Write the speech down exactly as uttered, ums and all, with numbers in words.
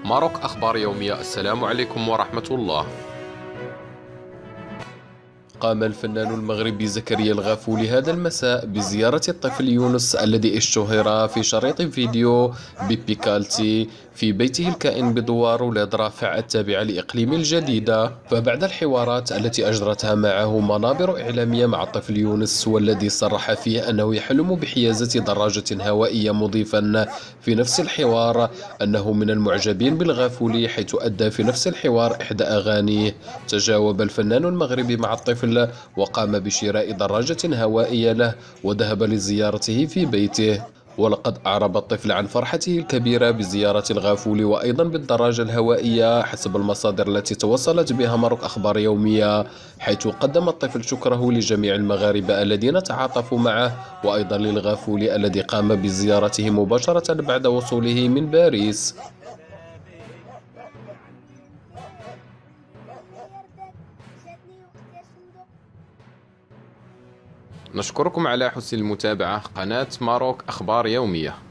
ماروك أخبار يومية. السلام عليكم ورحمة الله. قام الفنان المغربي زكريا الغافولي هذا المساء بزيارة الطفل يونس الذي اشتهر في شريط فيديو ببيكالتي في بيته الكائن بدوار ولاد رافع التابعة لإقليم الجديدة. فبعد الحوارات التي أجرتها معه منابر إعلامية مع الطفل يونس، والذي صرح فيه أنه يحلم بحيازة دراجة هوائية، مضيفا في نفس الحوار أنه من المعجبين بالغافولي، حيث أدى في نفس الحوار إحدى أغانيه. تجاوب الفنان المغربي مع الطفل وقام بشراء دراجة هوائية له وذهب لزيارته في بيته. ولقد أعرب الطفل عن فرحته الكبيرة بزيارة الغافولي وأيضا بالدراجة الهوائية حسب المصادر التي توصلت بها ماروك أخبار يومية، حيث قدم الطفل شكره لجميع المغاربة الذين تعاطفوا معه، وأيضا للغافولي الذي قام بزيارته مباشرة بعد وصوله من باريس. نشكركم على حسن المتابعة. قناة ماروك أخبار يومية.